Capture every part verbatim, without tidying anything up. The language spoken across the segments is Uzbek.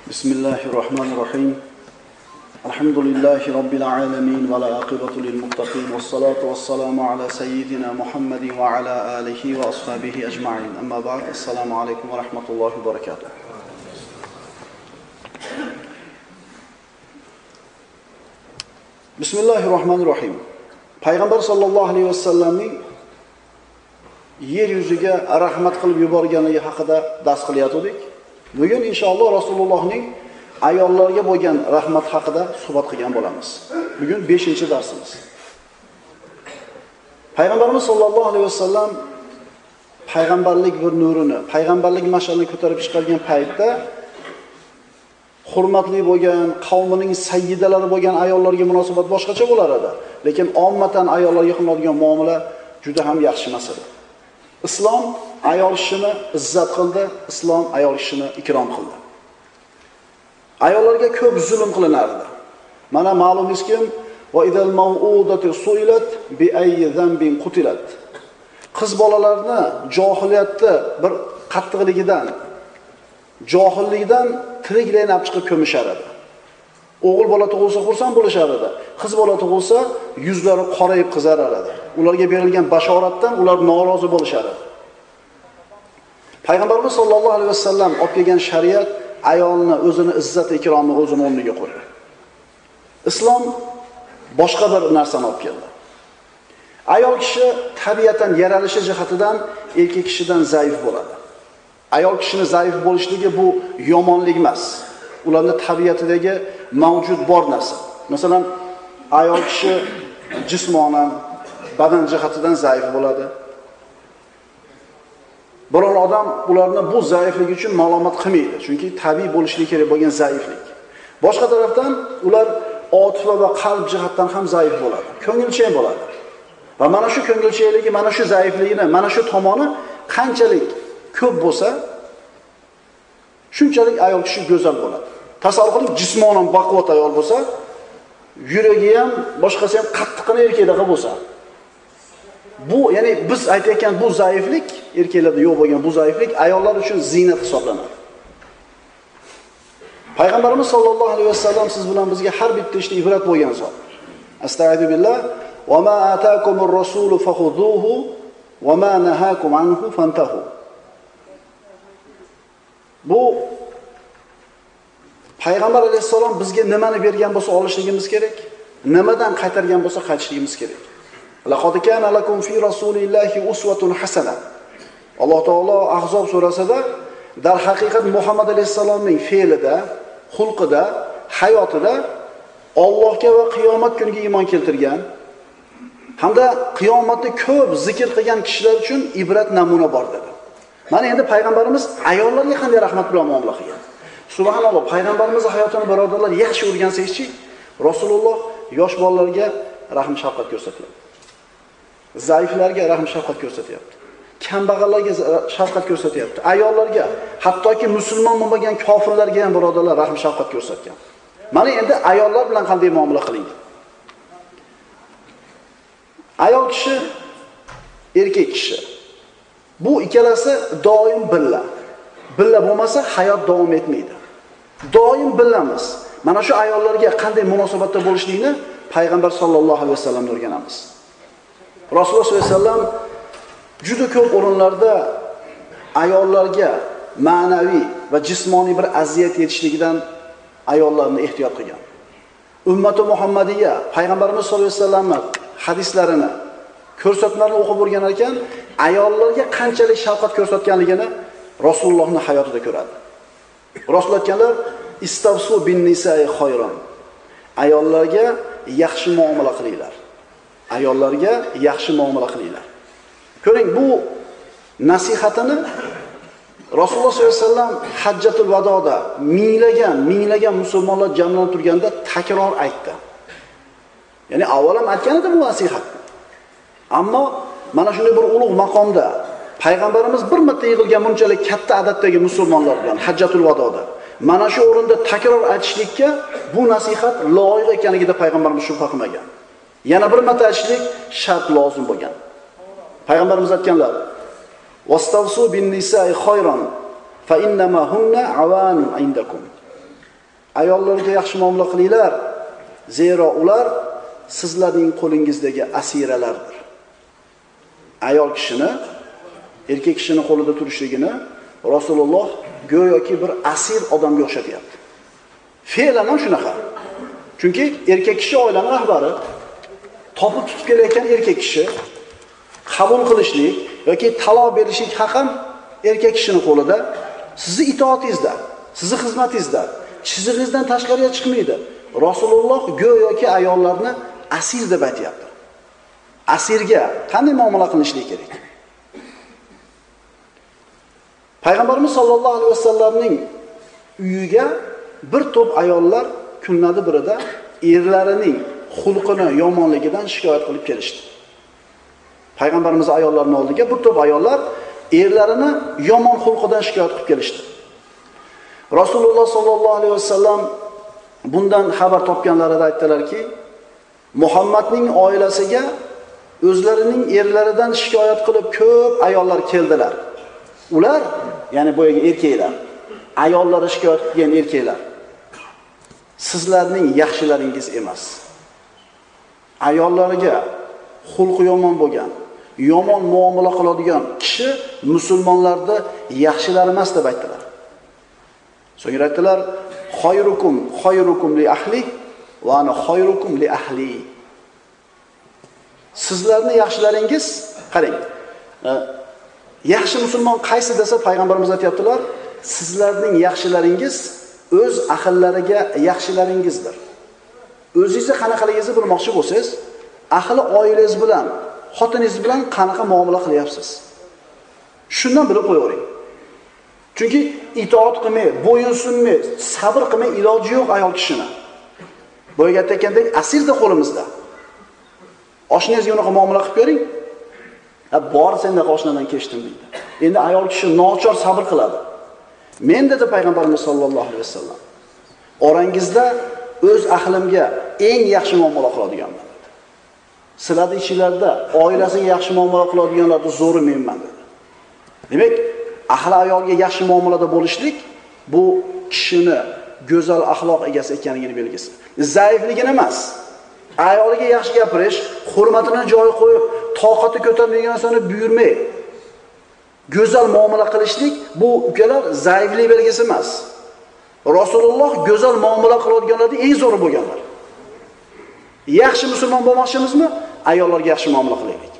Bismillahirrahmanirrahim. Elhamdülillahi Rabbil alemin ve la akibatu lil muttaqin ve salatu ve selamu ala seyyidina Muhammedin ve ala alihi ve ashabihi ecma'in. Amma ba'd. Esselamu aleyküm ve rahmetullahi ve berekatuhu. Bismillahirrahmanirrahim. Payg'ambar sallallohu alayhi va sallamning yer yuziga rahmat qilib yuborganligi haqida dars qilyotdik. Bugun inshaalloh Rasulullohning ayollarga bo'lgan rahmat haqida suhbat qilgan bo'lamiz. Bugun beshinchi darsimiz. Payg'ambarimiz sollallohu alayhi vasallam payg'ambarlik bir nurini, payg'ambarlik mash'alini ko'tarib chiqargan paytda hurmatli bo'lgan, qavmining sayyidalari bo'lgan ayollarga munosabat boshqacha bo'lar edi. Lekin ommatan ayollarga qilinadigan muomala juda ham yaxshi emas edi. Islom ayol kishini izzat qildi, islom ayol kishini ikrom qildi. Ayollarga ko'p zulm qilinardi. Mana ma'lumingizki, va idal maw'udatu su'ilat bi ayyi dhanbin qutilat. Qiz bolalarni johiliyatda bir qattiqligidan, johillikdan tiriklaynab chiqib ko'mishar edi. O'g'il bola tug'ilsa xursand bo'lishar edi. Qiz bola tug'ilsa yuzlari qorayib qizarar edi. Ularga berilgan bashoratdan ular norozi bo'lishar edi. Payg'ambarimiz sollallohu alayhi vasallam olib kelgan shariat ayolni o'zini izzat ikromi o'zini o'rniga qo'ydi. Islom boshqa bir narsani olib keldi. Ayol kishi tabiatan yaralishi jihatidan erkak kishidan zaif bo'ladi. Ayol kishini zaif bo'lishligi bu yomonlik emas. Ularning tabiatidagi mavjud bor narsa. Masalan, ayol kishi jismonan, badan jihatidan zaif bo'ladi. Biron odam ularni bu zaifligi uchun ma'lumot qilmaydi, chunki tabiiy bo'lishligi kerak bo'lgan zaiflik. Boshqa tarafdan ular otifa va qalb jihatdan ham zaif bo'ladi, ko'ngilchan bo'ladi. Va mana shu ko'ngilchanligi, mana shu zaifligini, mana shu tomoni qanchalik ko'p bo'lsa, shunchalik ayol kishi go'zal bo'ladi. Tasavvur qiling, jismonan baquvvat ayol bo'lsa, yuragi ham, boshqasi ham qattiqqina erkakdaqa bo'lsa, bu, ya'ni biz aytayotgan bu zaiflik, erkaklarda yo'q bo'lgan bu zaiflik ayollar uchun ziynat hisoblanadi. Payg'ambarimiz sollallohu alayhi vasallam siz bilan bizga har bitta ishda ibrat bo'lgan zot. Astagfiru billah va ma ataakumur rasulu fakhuduhu va ma nahakum anhu fantahu. Bu Payg'ambar alayhisalom bizga nimani bergan bo'lsa olishligimiz kerak, nimadan qaytargan bo'lsa qaytishligimiz kerak. Laqad kana lakum fi rasulillahi uswatun hasana. Alloh taolo Ahzob surasida dar haqiqat Muhammad alayhisalomning fe'lida, xulqida, hayotida Allohga va qiyomat kuniga iymon keltirgan hamda qiyomatni ko'p zikr qilgan kishilar uchun ibrat namuna bor dedi. Mana endi payg'ambarimiz ayollarga qanday rahmat bilan muomala qilgan. Subhanalloh, payg'ambarimizning hayotini birodarlar yaxshi o'rgansangizchi, Rasululloh yosh bolalarga rahm shafqat ko'rsatyapti. Zaiflarga rahm shafqat ko'rsatyapti. Kambag'allarga shafqat ko'rsatyapti. Ayollarga, hattoki musulmon bo'lmagan kofirlarga ham birodarlar rahm shafqat ko'rsatgan. Mana endi ayollar bilan qanday muomala qiling. Ayol kishi, erkak kishi. Bu ikkalasi doim billa. Billa bo'lmasa hayot davom etmaydi. Doim billamiz. Mana shu ayollarga qanday munosabatda bo'lishlikni payg'ambar sollallohu alayhi vasallam o'rganamiz. Rasululloh sollallohu alayhi vasallam juda ko'p o'rinlarda ayollarga ma'naviy va jismoniy bir aziyat yetishligidan ayollarni ehtiyot qilgan. Ummati Muhammadiya payg'ambarimiz sollallohu alayhi vasallamning hadislarini, ko'rsatmalarini o'qib o'rganar ekan, ayollarga qanchalik shafqat ko'rsatganligini Rasulullohning hayotida ko'radi. Rasul aytganlar, "Istavsu bin nisa'i khayran." Ayollarga yaxshi muomala qilinglar. Ayollarga yaxshi muomala qilinglar. Ko'ring, bu nasihatini Rasululloh sollallohu alayhi vasallam Hajjatul Vadoda minglagan, minglagan musulmonlar jamlanib turganda takror aytdi. Ya'ni avvalam aytgan edi bu nasihatni. Ammo mana shunday bir ulug' maqomda payg'ambarimiz bir marta yig'ilgan bunchalik katta adatdagi musulmonlar bilan Hajjatul Vadoda mana shu o'rinda takror aytishlikka bu nasihat loyiq ekanligida payg'ambarimiz shubha qilmagan. Yana bir marta aytishlik shart lozim bo'lgan. Payg'ambarimiz aytganlar: "Vastavsu bin nisa'i khayran fa innama hunna awanun indakum." Ayollarga yaxshi muomala qilinglar, zero ular sizlarning qo'lingizdagi asiralardir. Ayol kishini, erkak kishini qo'lida turishligini Rasululloh go'yoki bir asir odamga o'xshatyapti. Fe'lan ham shunaqa. Chunki erkak kishi oilaning rahbari, topib tutib kelayotgan erkak kishi qabul qilishlik yoki taloq berishlik haqi ham erkak kishining qo'lida, sizni itoatingizda, sizni xizmatingizda, chizig'ingizdan tashqariga chiqmaydi. Rasululloh go'yoki ayollarni asir deb aytayapti. Asirga qanday muomala qilishlik kerak? Payg'ambarimiz sollallohu alayhi vasallamning uyiga bir to'p ayollar kunlari birida erlarining xulqini yomonligidan shikoyat qilib kelishdi. Payg'ambarimiz ayollarning oldiga bir to'p ayollar erlarini yomon xulqidan shikoyat qilib kelishdi. Rasululloh sollallohu alayhi vasallam bundan xabar topganlarida aytdilarki, Muhammadning oilasiga o'zlarining erlaridan shikoyat qilib ko'p ayollar keldilar. Ular, ya'ni boyaga erkaklar, ayollar shikoyat qilgan erkaklar sizlarning yaxshilaringiz emas. Ayollariga xulqi yomon bo'lgan, yomon muomala qiladigan kishi musulmonlarda yaxshilar emas deb aytdilar. So'ngra aytdilar: "Xayrukum xayrukum li ahli va ana xayrukum li ahli." Sizlarning yaxshilaringiz, qarang. Yaxshi musulmon qaysi desa payg'ambarimiz aytibdilar, sizlarning yaxshilaringiz o'z ahllariga yaxshilaringizdir. O'zingizni qanaqaligingizni bilmoqchi bo'lsangiz, ahli oilangiz bilan, xotiningiz bilan qanaqa muomala qilyapsiz? Shundan bilib qo'yavering. Chunki itoat qilmay, bo'yinsunmay, sabr qilmay iloji yo'q ayol kishini. Boyaga aytgandek asirda qo'limizda. Oshnangizga unaqa muomala qilib ko'ring. Ha, bor sendan oshnadan kechdim deydi. Endi ayol kishi nochor sabr qiladi. Men dedi payg'ambarimiz sollallohu alayhi vasallam, orangizda o'z ahlimga eng yaxshi muomala qiladiganman dedi. Sizlarning ichingizda oilasiga yaxshi muomala qiladiganlarning zo'ri menman dedi. Demak, ahli ayolga yaxshi muomalada bo'lishlik bu kishini go'zal axloq egasi ekanligini belgisi. Zaifligini emas. Ayoliga yaxshi gapirish, hurmatini joyiga qo'yib, toqati ko'tarilgan narsani buyurmay, go'zal muomala qilishlik bu ukalar zaiflik belgisi emas. Rasululloh go'zal muomala qiladiganlarning eng zo'ri bo'lganlar. Yaxshi musulmon bo'lmoqchimizmi? Ayollarga yaxshi muomala qilaylik.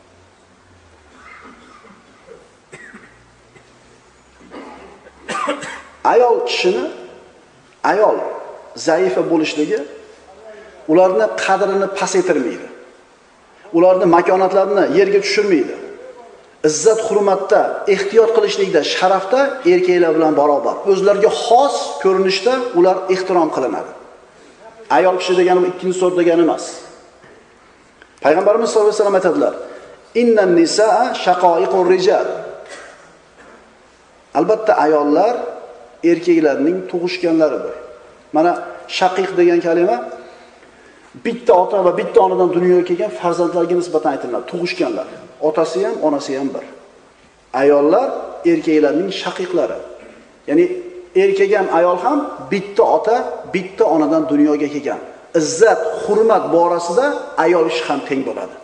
Ayol kishini, ayol zaifa bo'lishligi ularni qadrini pasaytirmaydi. Ularni makonatlarini yerga tushirmaydi. Izzat hurmatda, ehtiyot qilishlikda, sharafda erkaklar bilan barobar. O'zlariga xos ko'rinishda ular ehtirom qilinadi. Ayol kishi degani bu ikkinchi so'z degani emas. Payg'ambarimiz sollallohu alayhi vasallam aytadilar: "Innan nisaa shaqoiqur rijal." Albatta ayollar erkaklarning tug'ishganlaridir. Mana shaqiq degan kalima bitta ota va bitta onadan dunyoga kelgan farzandlarga nisbatan aytiladi, tug'ishganlar. Otasi ham, onasi ham bir. Ayollar erkaklarning shaqiqlari. Ya'ni erkak ham, ayol ham bitta ota, bitta onadan dunyoga kelgan. Izzat, hurmat borasida ayol kishi ham teng bo'ladi.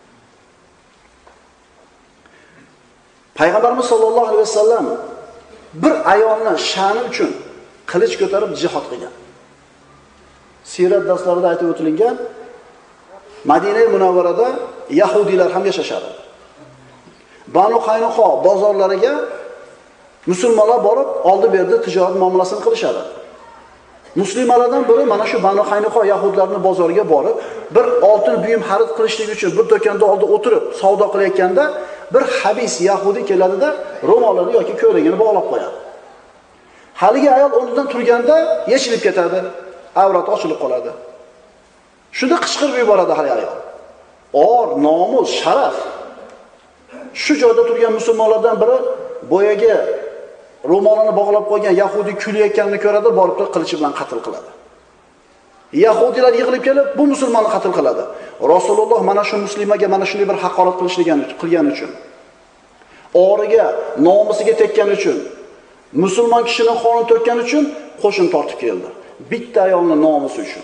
Payg'ambarimiz sollallohu alayhi vasallam bir ayolni sha'ni uchun qilich ko'tarib jihad qilgan. Sirat darslarida aytib o'tilgan, Madina Munavvarada yahudiylar ham yashashadi. Banu Qaynuqo bozorlariga musulmonlar borib, oldi-berdi tijorat muomalasini qilishadi. Muslimalardan biri mana shu Banu Qaynuqo yahudlarning bozoriga borib, bir oltin buyum xarid qilishlik uchun bir do'konda oldi o'tirib savdo qilayotganda, bir habis yahudi keladi-da, ro'molini yoki ko'ylagini bog'lab qo'yadi. Haligi ayol o'rnidan turganda yechilib ketadi. Avrat ochilib qoladi. Shunda qichqirib yuboradi hali ayol. Or, nomus, sharaf. Shu joyda turgan musulmonlardan biri boyaga ro'molini bog'lab qo'ygan yahudi kulayotganini ko'radi, borib qilichi bilan qatl qiladi. Yahudilar yig'ilib kelib, bu musulmonni qatl qiladi. Rasululloh mana shu muslimaga mana shunday bir haqorat qilishligini qilgani uchun, origa, nomusiga tekkan uchun, musulmon kishining qonini to'kkan uchun qo'shin tortib keldi. bitta ayolning nomusi uchun.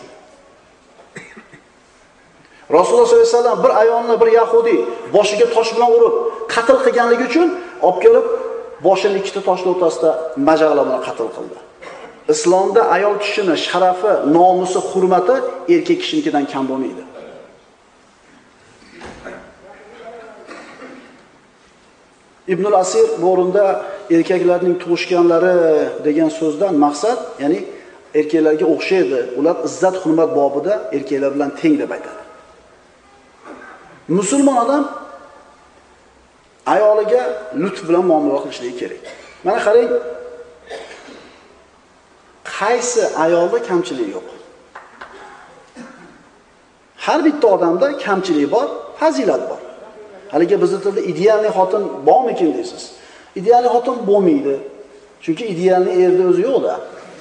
Rasululloh sollallohu alayhi vasallam bir ayolni bir yahudiy boshiga tosh bilan urib, qatl qilganligi uchun olib kelib, boshini ikkita toshning o'rtasida majag'lar bilan qatl qildi. Islomda ayol kishining sharafi, nomusi, hurmati erkak kishinikidan kam bo'lmaydi. Ibnul Asir bu o'rinda erkaklarning tug'ishganlari degan so'zdan maqsad, ya'ni erkaklarga o'xshaydi, ular izzat hurmat bobida erkaklar bilan teng deb aytadi. Musulmon odam ayoliga lutf bilan muomala qilishligi kerak. Mana qarang, qaysi ayolda kamchilik yo'q? Har bitta odamda kamchilik bor, fazilat bor. Haligi bizning tilda idealniy xotin bormikin deysiz. Idealniy xotin bo'lmaydi. Chunki idealniy erda o'zi yo'q-da.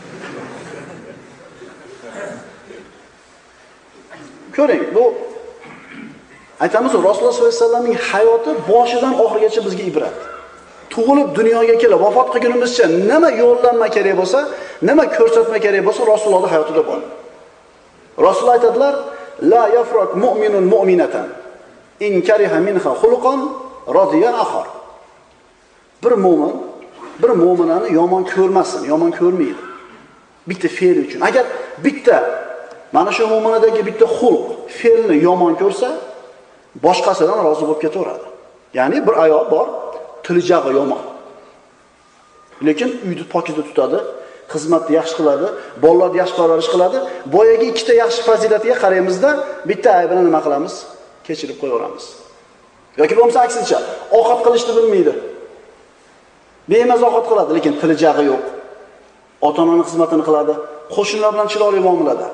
Ko'ring, bu aytamiz, Rasululloh sollallohu alayhi vasallamning hayoti boshidan oxirigacha bizga ibrat. Tug'ilib dunyoga kelib vafot qilgunimizcha nima yo'llanma kerak bo'lsa, nima ko'rsatma kerak bo'lsa Rasulullohning hayotida bor. Rasululloh aytadilar: "La yafrak mu'minun mu'minatan in kariha minha xuluqan radiya akhar." Bir mo'min bir mo'minani yomon ko'rmasin, yomon ko'rmaydi. Bitta fe'l uchun. Agar bitta mana shu mo'minadagi bitta xulq, fe'lni yomon ko'rsa, boshqasidan rozi bo'lib ketaveradi. Ya'ni bir ayol bor, tilijag'i yomon. Lekin uyni pokizda tutadi, xizmatni yaxshi qiladi, bolalarni yaxshi parvarish qiladi. Boyaga ikkita yaxshi fazilatiga qaraymizda, bitta aybini nima qilamiz? Kechirib qo'yaveramiz. Yoki bo'lmasa aksincha, ovqat qilishni bilmaydi. Bemaza ovqat qiladi, lekin tilijag'i yo'q. Ota-onaning xizmatini qiladi, qo'shnilar bilan chiroyli muomalada.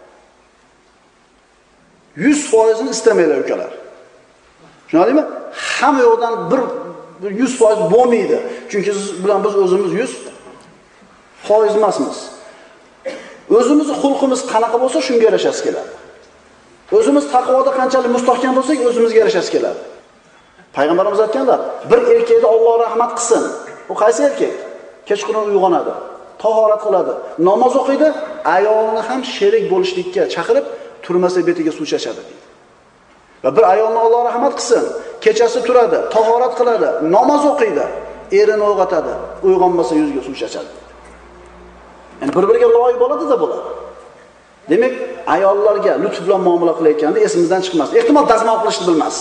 yuz foiz ni istamaylar ukalar. Tushunadingmi? Hamma yo'qdan bir yuz foiz bo'lmaydi. Chunki siz bilan biz o'zimiz yuz foiz emasmiz. O'zimizning xulqimiz qanaqa bo'lsa, shunga yarashasi keladi. O'zimiz taqvoda qanchalik mustahkam bo'lsak, o'zimizga yarashasi keladi. Payg'ambarimiz aytganlar, bir erkakni Alloh rahmat qilsin. U qaysi erkak? Kechqurun uyg'onadi, tahorat qiladi, namoz o'qiydi, ayolini ham sherik bo'lishlikka chaqirib, turmasa betiga suv chachadi deydi. Va bir ayolni Alloh rahmat qilsin, kechasi turadi, tahorat qiladi, namoz o'qiydi, erini uyg'otadi, uyg'onmasa yuziga suv chachadi. Ya'ni bir-biriga loyiq bo'ladi-da bo'ladi. Demak, ayollarga lutf bilan muomala qilayotganda esimizdan chiqmas. Ehtimol dazmol qilishni bilmas.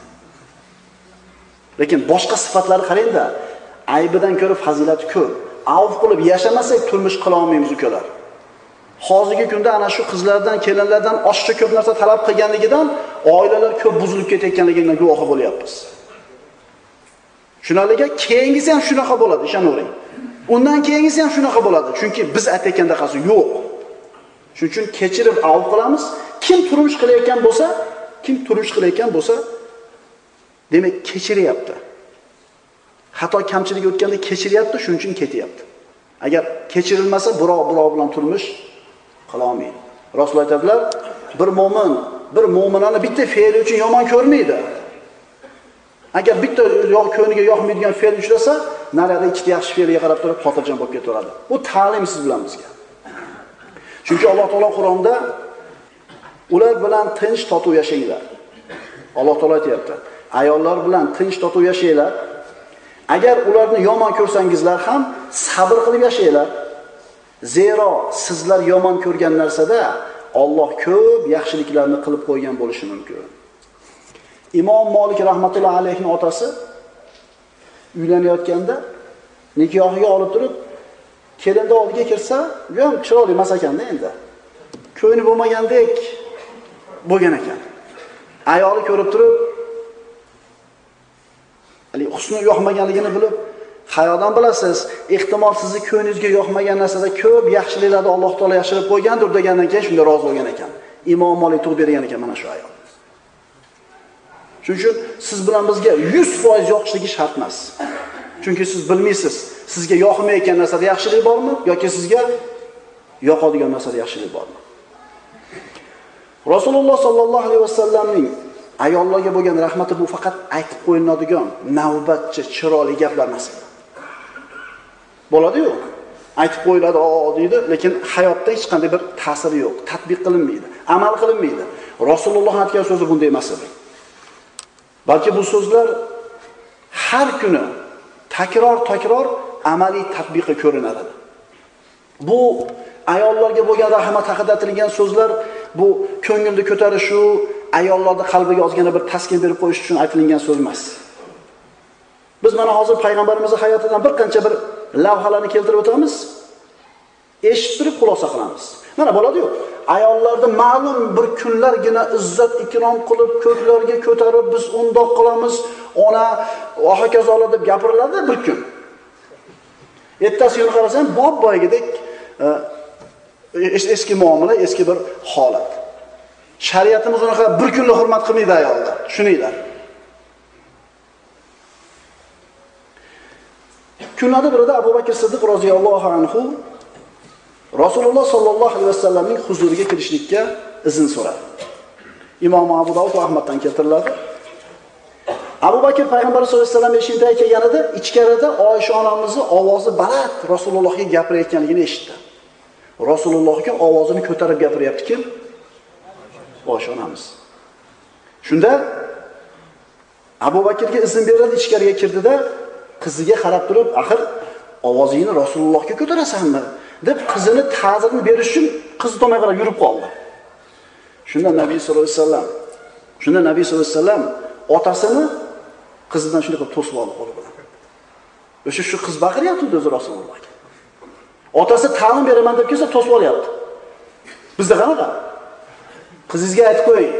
Lekin boshqa sifatlari qarang-da, aybidan ko'ra fazilati ko'p. Avf qilib yashamasak turmush qila olmaymiz ukalar. Hozirgi kunda ana shu qizlardan, kelinlardan oshcha ko'p narsa talab qilganligidan oilalar ko'p buzilib ketayotganligidan guvohi bo'lyapmiz. Shunaliga keyingisi ham shunaqa bo'ladi, ishonavering. Undan keyingisi ham shunaqa bo'ladi, chunki biz aytayotgandaqasi yo'q. Shuning uchun kechirib avf qilamiz. Kim turmush qilayotgan bo'lsa, kim turmush qilayotgan bo'lsa, demak kechiryapti. Xato kamchilik o'tganda kechiryapti, shuning uchun ketyapti. Agar kechirilmasa, birov-birov bilan turmush qila olmaydi. Rasululloh aytadilar, bir mo'min, bir mo'minani bitta fe'li uchun yomon ko'rmaydi. Agar bitta yo'q ko'niga yoqmaydigan fe'l uchrasa, narada ikkita yaxshi fe'lga qarab turib xotirjam bo'lib ketaveradi. Bu ta'lim siz bilan bizga. Chunki Alloh taolo Qur'onda ular bilan tinch totuv yashanglar. Alloh taolo aytayapti. Ayollar bilan tinch totuv yashanglar. Agar ularni yomon ko'rsangizlar ham sabr qilib yashanglar. Zero sizlar yomon ko'rgan narsada Alloh ko'p yaxshiliklarni qilib qo'ygan bo'lishi mumkin. Imom Malik rahmatullohi alayhining otasi uylanayotganda nikohiga olib turib, kelinda oldiga kirsa, ham chiroyli emas ekanda endi. Ko'yni bo'lmagandek bo'lgan ekan. Ayoli ko'rib turib, Ali husni yoqmaganligini bilib, hayodan bilasiz, ehtimol sizni ko'nglingizga yoqmagan narsada ko'p yaxshiliklarni Alloh taolo yashirib qo'ygandir degandan keyin shunda rozi bo'lgan ekan. Imom Malik tug'ib bergan ekan mana shu ayol. Shuning uchun siz bilan bizga yuz foiz yoqishligi shart emas. Chunki siz bilmaysiz, sizga yoqmayotgan narsada yaxshilik bormi yoki sizga yoqadigan narsada yaxshilik bormi? Rasululloh sallallohu alayhi vasallamning ayollarga bo'lgan rahmati bu faqat aytib qo'yiladigan navbatchi chiroyli gaplar emas. Bo'ladi-yu. aytib qo'yiladi, o deydi, lekin hayotda hech qanday bir ta'siri yo'q, tatbiq qilinmaydi, amal qilinmaydi. Rasululloh aytgan so'zi bunday emas edi. Balki bu so'zlar har kuni takror-takror amaliy tatbiqi ko'rinadi. Bu ayollarga bo'lgan rahmat haqida aytilgan so'zlar bu ko'ngilni ko'tarish, shu ayollarning qalbiga ozgina bir taskin berib qo'yish uchun aytilgan so'z emas. Biz mana hozir payg'ambarimizning hayotidan bir qancha bir lavhalarni keltirib o'tamiz. Eshitib turib xulosa qilamiz. Mana bo'ladi-yu, ayollarni ma'lum bir kunlargina izzat ikrom qilib, ko'klarga ko'tarib, biz undoq qilamiz, ona va hokazolar deb gapiriladi bir kun. Ertasi kuni qarasam, bob boygidek eski muomala, eski bir holat. Shariatimiz unaqa bir kunlik hurmat qilmaydi ayollar. Tushuninglar. Kunlarda birida Abu Bakr Siddiq roziyallohu anhu Rasululloh sollallohu alayhi vasallamning huzuriga kirishlikka izn so'radi. Imom Abu Dovud va Ahmaddan keltiriladi. Abu Bakr payg'ambar sollallohu alayhi vasallam eshikda kelganida ichkarida Oysha onamizning ovozi baland Rasulullohga gapirayotganligini eshitdi. Rasulullohga ovozini ko'tarib gapiryapti kim? Oysha onamiz. Shunda Abu Bakrga izn berildi, ichkariga kirdida qiziga qarab turib, "Axir ovozingni Rasulullohga ko'tarasanmi?" deb qizini ta'zirini berish uchun qiz tomon qarab yurib qoldi. Shunda Nabiy sollallohu alayhi vasallam, shunda Nabiy sollallohu alayhi vasallam otasini qizidan shunday qilib to'sib oldi qo'li bilan. O'sha shu qiz baqiryapti o'zi Rasulullohga. Otasi ta'lim beraman deb kelsa to'sib olyapti. Bizda qanaqa? Qizingizga aytib qo'ying.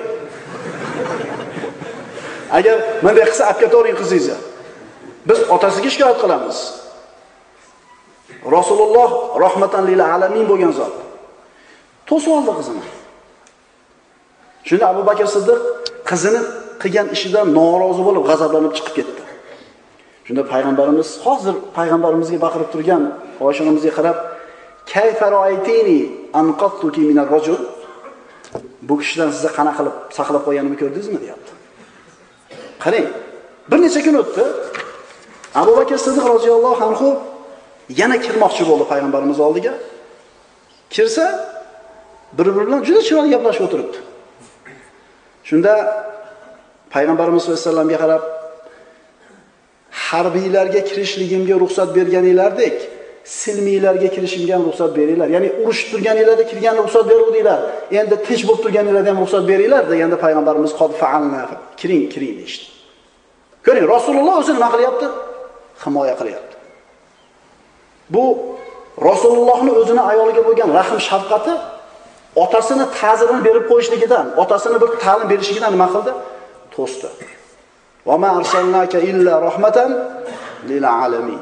Agar bunday qilsa, olib ketavering qizingizni. Biz otasiga shikoyat qilamiz. Rasululloh rahmatan lil alamin bo'lgan zot. To'sib oldi qizini. Shunda Abu Bakr Siddiq qizini qilgan ishidan norozi bo'lib, g'azablanib chiqib ketdi. Shunda payg'ambarimiz hozir payg'ambarimizga baqirib turgan Oysha onamizga qarab, "Kayfa ra'aytini anqattuki min ar-rajul?" Bu kishidan sizni qana qilib saqlab qo'yganimni ko'rdingizmi, deyapti. Qarang, bir necha kun o'tdi. Abu Bakr Siddiq roziyallohu anhu yana kirmoqchi bo'ldi payg'ambarimiz oldiga. Kirsa, bir-biri bilan juda chiroyli gaplashib o'tiribdi. Shunda payg'ambarimiz sollallohu alayhi vasallamga qarab, harbiylarga kirishligimga ruxsat berganinglardek, silmiylarga kirishimga ham ruxsat beringlar. Ya'ni urushib turganinglarda kirgan ruxsat beruvdinglar. Endi tinch bo'lib turganinglarda ham ruxsat beringlar deganda payg'ambarimiz qod fa'alna, kiring, kiring deydi. Ko'ring, Rasululloh o'zi nima qilyapti? Himoya qilyapti. Bu Rasulullohning o'zini ayoliga bo'lgan rahm shafqati otasini ta'zirini berib qo'yishligidan, otasini bir ta'lim berishligidan nima qildi? To'sdi. Va ma arsalnaka illa rahmatan lil alamin.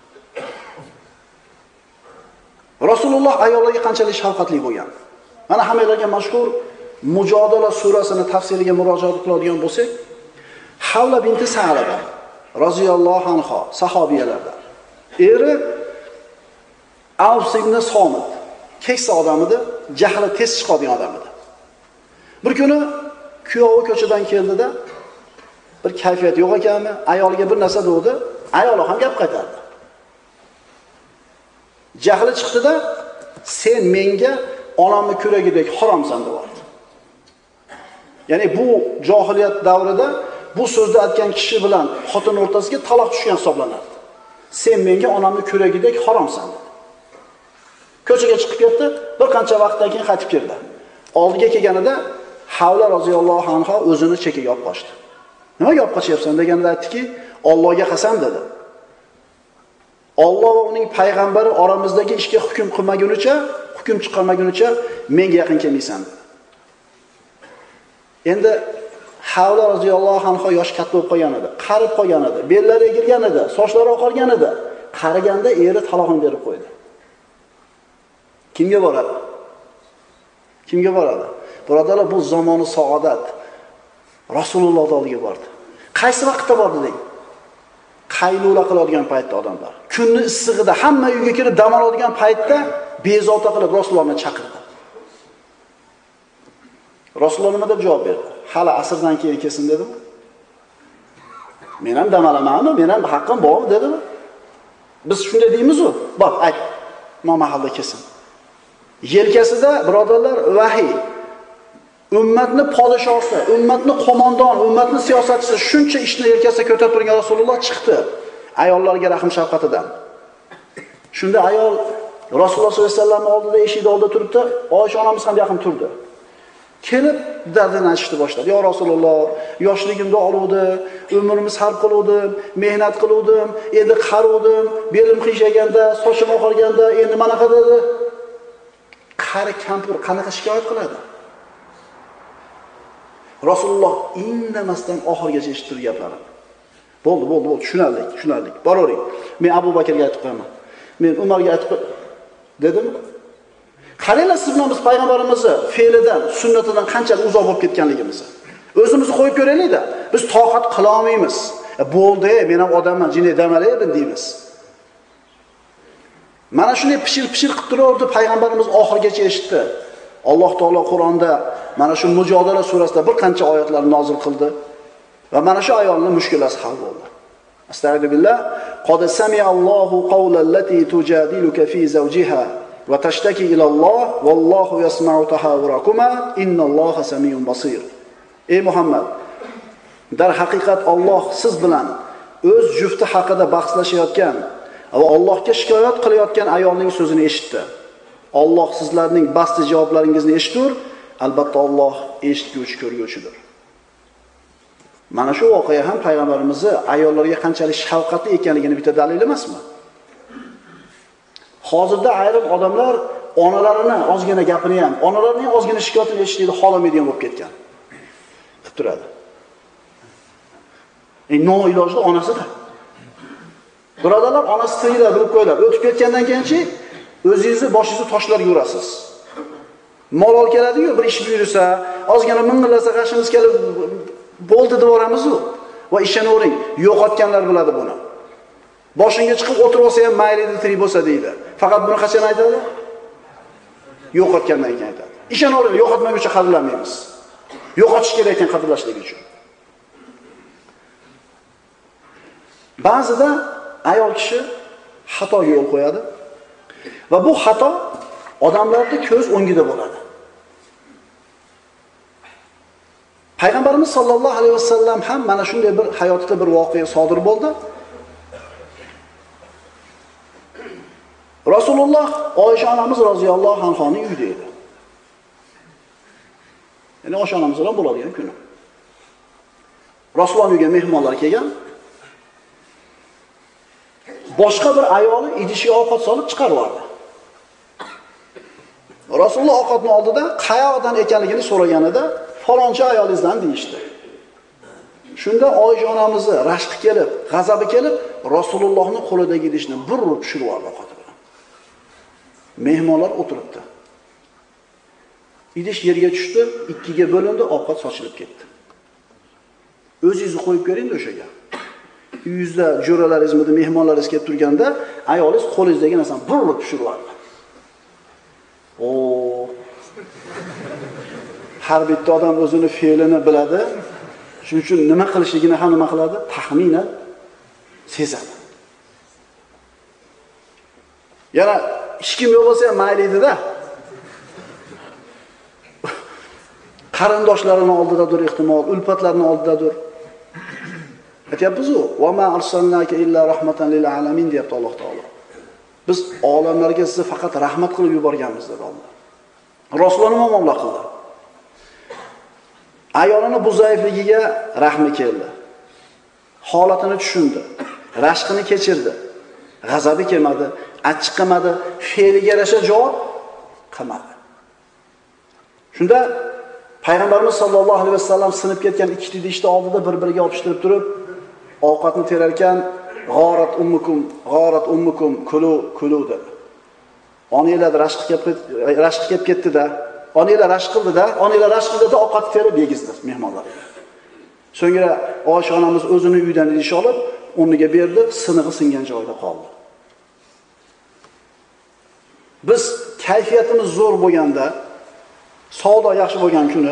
Rasululloh ayollarga qanchalik shafqatli bo'lgan. Mana hammalarga mashhur Mujodala surasini tafsiriga murojaat qiladigan bo'lsak, Havla binti Sa'laba roziyallohu anha sahobiyalardan. Eri Avs ibn Somit keksa odam edi, jahli tez chiqadigan odam edi. Bir kuni kuyovi ko'chadan keldida bir kayfiyat yo'q ekanmi, ayoliga bir narsa dedi, ayoli ham gap qaytardi. Jahli chiqdida, "Sen menga onamni kuragidek haromsan" dedi. Ya'ni bu jahiliyat davrida bu so'zni aytgan kishi bilan xotin o'rtasiga taloq tushgan hisoblanardi. "Sen menga onamni kuragidek haromsan" dedi. Ko'chaga chiqib ketdi, bir qancha vaqtdan keyin qaytib keldi. Oldiga kelganida Havla roziyallohu anha o'zini chekiga olib qochdi. "Nimaga olib qochyapsan?" deganida aytdiki, "Allohga qasam" dedi. Alloh va uning payg'ambari oramizdagi ishga hukm qilmagunicha, hukm chiqarmagunicha menga yaqin kelmaysan dedi. Endi Havla roziyallohu anha yosh katta bo'lib qolgan edi, qarib qolgan edi, bellari egilgan edi, sochlari oqargan edi. Qariganda eri taloqni berib qo'ydi. Kimga boradi? Kimga boradi? Birodarlar, bu zamoni saodat. Rasululloh oldiga bordi. Qaysi vaqtda bordi deng? Qaylula qiladigan paytda odamlar. Kunni issig'ida hamma uyga kirib dam oladigan paytda bezovta qilib Rasulullohni chaqirdi. Rasululloh nima deb javob berdi? Hali asrdan keyin kelsin dedimi? Men ham dam olamanmi? Men ham haqqim bormi dedimi? Biz shunday deymiz-ku. Bak, ayt. Nomahalla kesin. Yelkasida birodarlar vahiy. Ummatni podshosi, ummatni qo'mondon, ummatni siyosatchisi shuncha ishni yelkasiga ko'tarib turgan Rasululloh chiqdi. Ayollarga rahm shafqatidan. Shunda ayol Rasululloh sollallohu alayhi vasallam oldida eshik oldida turibdi. Oysha onamiz ham yaqin turdi. Kelib dardini aytishni boshladi. "Ya Rasululloh, yoshligimda oluvdi, umrimiz sarf qiluvdim, mehnat qiluvdim, endi qaruvdim, belim qiyshaganda, sochim oqarganda, endi mana qadadi." Qari kampir qanaqa shikoyat qiladi? Rasululloh indamasdan oxirgacha eshitib turgan gaplari. Bo'ldi, bo'ldi, bo'ldi, tushunarlik, tushunarlik. Boravering. Men Abu Bakrga aytib qo'yaman. Men Umarga aytib dedim. Qaranglar siz bilan biz payg'ambarimizni fe'lidan, sunnatidan qanchalik uzoq bo'lib ketganligimizni. O'zimizni qo'yib ko'raylik-da. Biz toqat qila olmaymiz. E, bo'ldi, men ham odamman, jinni damalaydim deymiz. Mana shunday pishir-pishir qilib turardi, payg'ambarimiz oxirgacha eshitdi. Alloh taolo Qur'onda mana shu Mujodala surasida bir qancha oyatlarni nozil qildi va mana shu ayolning mushkulasi hal bo'ldi. Astagfirullah. Qad sami'allohu qawlallati tujadiluka fi zawjiha va tashtaki ila Alloh vallohu yasma'u tahawurakuma innalloha samiyun basir. Ey Muhammad, dar haqiqat Alloh siz bilan o'z jufti haqida bahslashayotgan va Allohga shikoyat qilayotgan ayolning so'zini eshitdi. Alloh sizlarning basti javoblaringizni eshitur, albatta Alloh eshitguvchi, ko'rguvchidir. Mana shu voqea ham payg'ambarimizni ayollarga qanchalik shafqatli ekanligini bitta dalil emasmi? Hozirda ayrim odamlar onalarini ozgina gapini ham, onalarining ozgina shikoyatini eshitishni xohlamaydigan bo'lib ketgan. Qilib turadi. Eng noilojli onasida. Birodarlar, onasi tiriklar bilib qo'ylar. O'tib ketgandan keyinchi o'zingizni boshingizni toshlarga urasiz. Mol ol keladi-yu, bir ish buyursa, ozgina ming'illasa qashimiz kelib bo'ldi deb yoramiz-ku. Va ishonavering, yo'qotganlar biladi buni. Boshingga chiqib o'tirib olsa ham mayli edi, tirik bo'lsa deydi. Faqat buni qachon aytadi? Yo'qotgandan keyin aytadi. Ishonavering, yo'qotmaguncha qadrlamaymiz. Yo'qotish kerak ekan qadrlashlik uchun. Ba'zida ayol kishi xatoga yo'l qo'yadi va bu xato odamlarning ko'z o'ngida bo'ladi. Payg'ambarimiz sollallohu alayhi vasallam ham mana shunday bir hayotida bir voqea sodir bo'ldi. Rasululloh Oysha onamiz roziyallohu anhoning uyida edi. Ya'ni Oysha onamiz bilan bo'ladigan kuni. Rasululloh uyiga mehmonlar kelgan. Boshqa bir ayoli idishiga ovqat solib chiqarib yubordi. Rasululloh ovqatni oldida qayoqdan ekanligini so'raganida faloncha ayolingizdan deyishdi. Shunda Oysha onamizni rashqi kelib, g'azabi kelib, Rasulullohning qo'lidagi idishni bir urib tushirib yubordi ovqati bilan. Mehmonlar o'tiribdi. Idish yerga tushdi, ikkiga bo'lindi, ovqat sochilib ketdi. O'zingizni qo'yib ko'ring o'shaga. Uyingizda jo'ralaringizmi, mehmonlaringiz kelib turganda, ayolingiz qo'lingizdagi narsani bir urib tushirib yubordi. O har bitta odam o'zini fe'lini biladi. Shuning uchun nima qilishligini ham nima qiladi? Taxminan sezadi. Yana hech kim yo'q bo'lsa ham mayli edi-da. Qarindoshlarining oldidadir ehtimol, ulfatlarning oldidadir. Aytyapmiz-ku, "Va ma arsalnaka illa rahmatan lil alamin" deyapti Alloh taolo. Biz olamlarga sizni faqat rahmat qilib yuborganmiz dedi Alloh. Rasululloh nima muomala qildi? Ayolini bu zaifligiga rahmi keldi. Holatini tushundi. Rashqini kechirdi. G'azabi kelmadi, achchiq qilmadi, fe'liga yarasha javob qilmadi. Shunda Payg'ambarimiz sollallohu alayhi vasallam sinib ketgan ikkita idishni oldida bir-biriga yopishtirib turib, ovqatni terar ekan, "G'orat ummukum, g'orat ummukum, kulu, kulu" dedi. Onanglar rashq kelib rashq kelib ketdi-da, onanglar rashq qildi-da, onanglar rashq qildi-da, ovqatni terib yegizdi mehmonlarga. So'ngra Oysha onamiz o'zining uyidan idish olib, o'rniga berdi, sinig'i singan joyda qoldi. Biz kayfiyatimiz zo'r bo'lganda, savdo yaxshi bo'lgan kuni,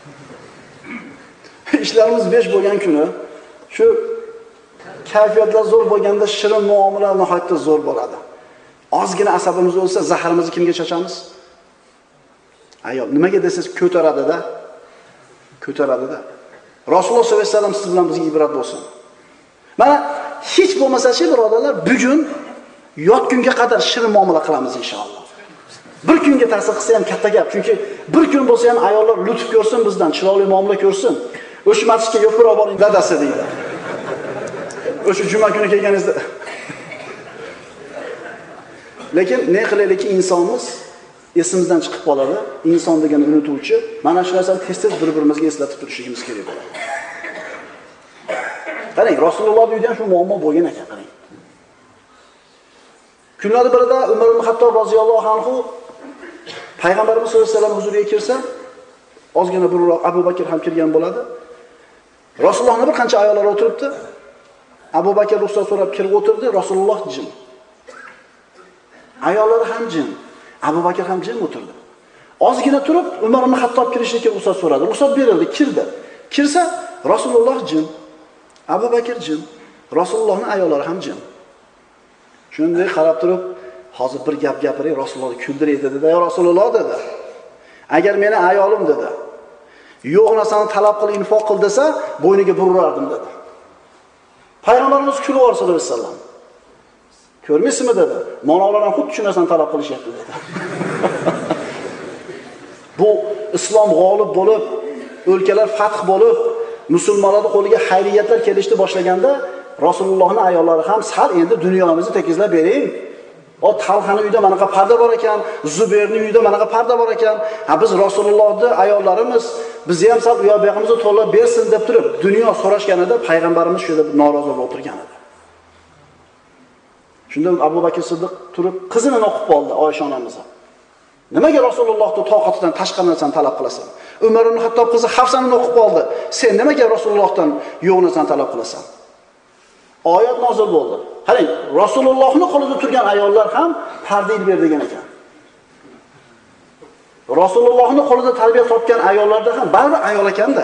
ishlarimiz besh bo'lgan kuni, shu kayfiyatlar zo'r bo'lganda shirin muomala nihoyatda zo'r bo'ladi. Ozgina asabimiz bo'lsa, zaharimizni kimga chachamiz? Ayol, nimaga desangiz ko'taradi-da. Ko'taradi-da. Rasululloh sollallohu alayhi vasallam siz bilan bizga ibrat bo'lsin. Mana hech bo'lmasa-chi birodarlar, bugun yot kunga qadar shirin muomala qilamiz inshaalloh. Bir kunga ta'sir qilsa ham katta gap, chunki bir kun bo'lsa ham ayollar lutf ko'rsin bizdan, chiroyli muomala ko'rsin. O'sha masjidga yo'qroq boring dadasi deydi. O'sha juma kuni kelganingizda. Lekin ne qilaylikki insonimiz esimizdan chiqib qoladi. Inson degan unutuvchi. Mana shu narsani tez-tez bir-birimizga eslatib turishimiz kerak bo'ladi. Qarang, Rasululloh uyida ham shu muammo bo'lgan ekan, qarang. Kunlardan birida Umar ibn Xattob roziyallohu anhu Payg'ambarimiz sollallohu alayhi vasallam huzuriga kirsa, ozgina burroq Abu Bakr ham kirgan bo'ladi. Rasulullohning bir qancha ayollari o'tiribdi. Abu Bakr ruxsat so'rab kirib o'tirdi, Rasululloh jim. Ayollar ham jim. Abu Bakr ham jim o'tirdi. Ozgina turib Umar ibn Xattob kirishga ruxsat so'radi. Ruxsat berildi, kirdi. Kirsa Rasululloh jim. Abu Bakr jim. Rasulullohning ayollari ham jim. Shunday qarab turib, hozir bir gap gapiray, Rasulullohni kuldiraydi dedi. "Ya Rasululloh" dedi. "Agar meni ayolim" dedi, "yo'q narsani talab qil, infoq qil" desa, bo'yniga burardim dedi. Payg'ambarimiz kulib yubordi sallallohu alayhi vasallam. "Ko'rmaysizmi" dedi. "Monolar ham xuddi shu narsani talab qilishyapti" dedi. Bu islom g'olib bo'lib, o'lkalar fath bo'lib, musulmonlarning qo'liga xayriyatlar kelishni boshlaganda, Rasulullohning ayollari ham sal endi dunyomizni tekizlab bering. O Talhaning uyida manaqa parda bor ekan, Zubayrning uyida manaqa parda bor ekan. Ha biz Rasulullohning ayollarimiz bizni ham sal uyoq buyog'imizni to'lab bersin deb turib, dunyo so'rashganida payg'ambarimiz shu yerda norozi bo'lib o'tirgan edi. Shunda Abu Bakr Siddiq turib qizini o'qib qoldi, Oysha onamizni. Nimaga Rasulullohning toqatidan tashqari narsani talab qilasan? Umar ibn Xattob qizi Hafsani o'qib qoldi. Sen nimaga Rasulullohdan yo'q narsani talab qilasan? Oyat nozil bo'ldi. Qarang, Rasulullohning qo'lida turgan ayollar ham parda ilib bergan ekan. Rasulullohning qo'lida tarbiya topgan ayollarda ham baribir ayol ekanda.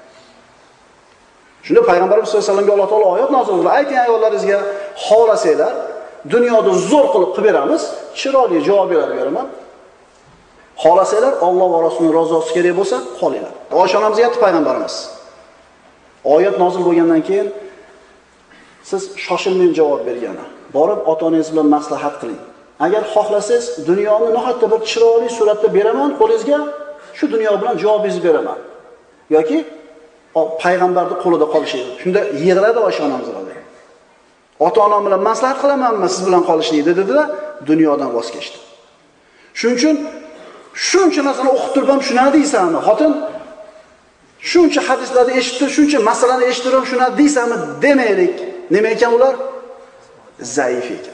Shunda payg'ambarimiz sollallohu alayhi vasallamga Alloh taolo oyat nozil qildi. Ayting ayollaringizga, xohlasanglar, dunyoda zo'r qilib qilib beramiz, chiroyli javob berib beraman. Xohlasanglar, Alloh va Rasulining rozosi kerak bo'lsa, qolinglar. Oysha onamizga aytdi payg'ambarimiz. Oyat nozil bo'lgandan keyin siz shoshilmay javob bergani. Borib ota-onangiz bilan maslahat qiling. Agar xohlasangiz, dunyoni nihoyatda bir chiroyli suratda beraman qo'lingizga, shu dunyo bilan javobingizni beraman. Yoki payg'ambarning qo'lida qolishinglar. Shunda yig'ladi Oysha onamiz dedi. Ota-onam bilan maslahat qilamanmi siz bilan qolishni dedi-da, dunyodan voz kechdi. Shuning uchun shuncha narsani o'qib turib ham shuna deysanmi? Xotin shuncha hadislarni eshitib, shuncha masalani eshitib ham shuna deysanmi? Demaylik. Nima ekan ular? Zaif ekan.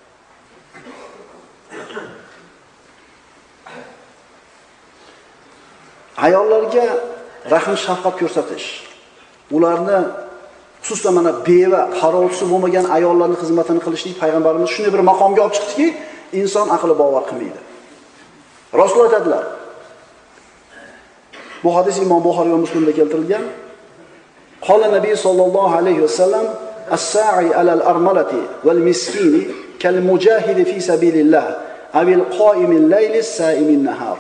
Ayollarga rahm shafqat ko'rsatish, ularni xususan mana beva, qarovchisi bo'lmagan ayollarning xizmatini qilishlik payg'ambarimiz shunday bir maqomga olib chiqdiki, inson aqli bovar qilmaydi. Rasululloh aytadilar. Bu hadis Imom Buxoriy va Muslimda keltirilgan. Qala Nabiy sallallohu alayhi vasallam as-sa'i 'ala al-armalati wal-miskini kal-mujahidi fi sabilillah awil qa'imil layli as-sa'imin nahar.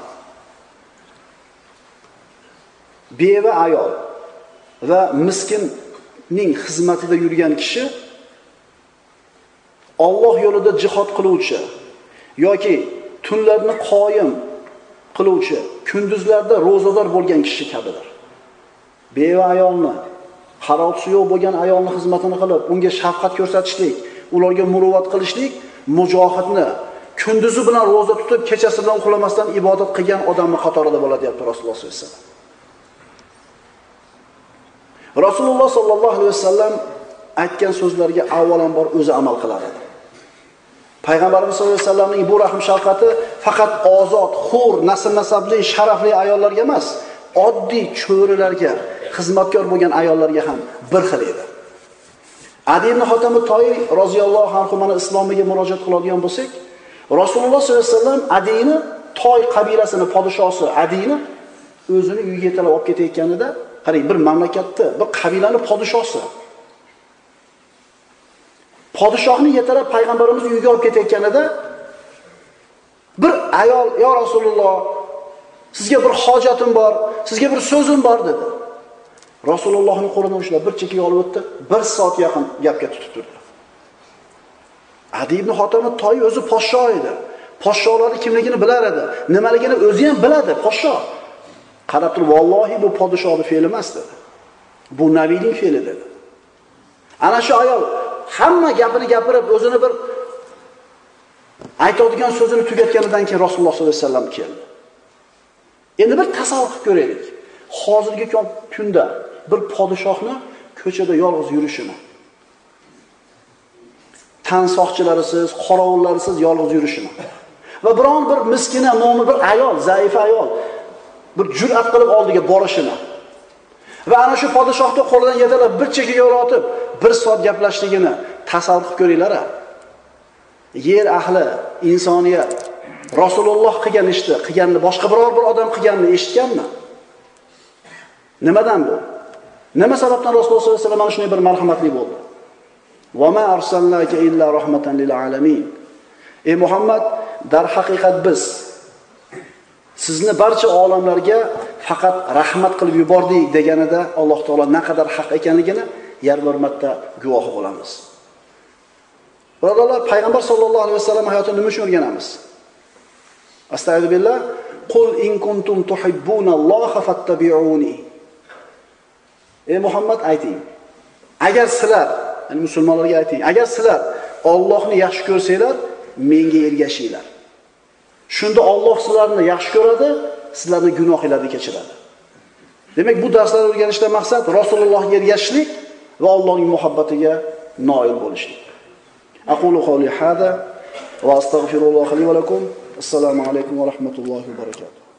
Beva ayol va miskinning xizmatida yurgan kishi Alloh yo'lida jihad qiluvchi yoki tunlarni qoyim qiluvchi, kunduzlarda ro'zador bo'lgan kishi kabidir. Beva ayolni, qarovchisi yo'q bo'lgan ayolning xizmatini qilib, unga shafqat ko'rsatishlik, ularga muruvvat qilishlik, mujohidni kunduzi bilan ro'za tutib, kechasi bilan uxlamasdan ibodat qilgan odamning qatorida bo'ladi, deyapti Rasululloh sollallohu alayhi vasallam. Rasululloh sollallohu alayhi vasallam aytgan so'zlarga avvalambor o'zi amal qiladi. Payg'ambarimiz sollallohu alayhi vasallamning bu rahm shafqati faqat ozod, hur, nasl-nasabli, sharafli ayollarga emas, oddiy cho'rilarga, xizmatkor bo'lgan ayollarga ham bir xil edi. Adi ibn Hatim Toyi roziyallohu anhu mana islomiga murojaat qiladigan bo'lsak, Rasululloh sollallohu alayhi vasallam Adini, Toy qabilasining podshosi Adini o'zini uyiga yetalab olib ketayotganida, qarang, bir mamlakatda bir qabilaning podshosi podshohni yetalab payg'ambarimiz uyiga olib ketayotganida Bir ayol, "Ya Rasululloh, sizga bir hojatim bor, sizga bir so'zim bor" dedi. Rasulullohning qo'lidan ushlab bir chekkaga olib o'tdi, bir soat yaqin gapga tutib turdi. Adi ibn Hotamni to'y o'zi podsho edi. Podsholarning kimligini bilar edi. Nimaligini o'zi ham biladi, podsho. Qarab turib, "Vallohi bu podshoning fe'li emas" dedi. Bu nabiyning fe'li dedi. Ana shu ayol hamma gapini gapirib, o'zini bir aytadigan so'zini tugatganidan keyin Rasululloh sollallohu alayhi vasallam keldi. Endi bir tasavvur qilib ko'raylik. Hozirgi kunda bir podshohni ko'chada yolg'iz yurishini, tan soqchilarisiz, qorovullarisiz yolg'iz yurishini va biron bir miskina, mo'min bir ayol, zaif ayol bir jur'at qilib oldiga borishini va ana shu podshohning qo'lidan yetalab bir chekkaga o'rotib, bir soat gaplashligini tasavvur qilib ko'ringlar. Yer ahli, insoniyat Rasululloh qilgan ishni, qilganini boshqa biror bir odam qilganini eshitganmi? Nimadan bu? Nima sababdan Rasululloh sollallohu alayhi vasallam mana shunday bir marhamatli bo'ldi? Va ma arsalnaka illa rahmatan lil alamin. Ey Muhammad, dar haqiqat biz sizni barcha olamlarga faqat rahmat qilib yubordik deganida Alloh taolo naqadar haq ekanligini yer hurmatda guvohi bo'lamiz. Birodarlar, payg'ambar sollallohu alayhi vasallam hayotini nima uchun o'rganamiz? Astagfirullah. Qul in kuntum tuhibbunalloha fattabi'uni. Ey Muhammad, ayting. Agar sizlar, ya'ni musulmonlarga ayting, agar sizlar Allohni yaxshi ko'rsanglar, menga ergashinglar. Shunda Alloh sizlarni yaxshi ko'radi, sizlarni gunohinglarni kechiradi. Demak, bu darslarni o'rganishdan maqsad Rasulullohga ergashishlik va Allohning muhabbatiga noil bo'lishlik. Aqulu qawli hada va astaghfirulloh li va lakum. Assalomu alaykum va rahmatullohi va barakatuh.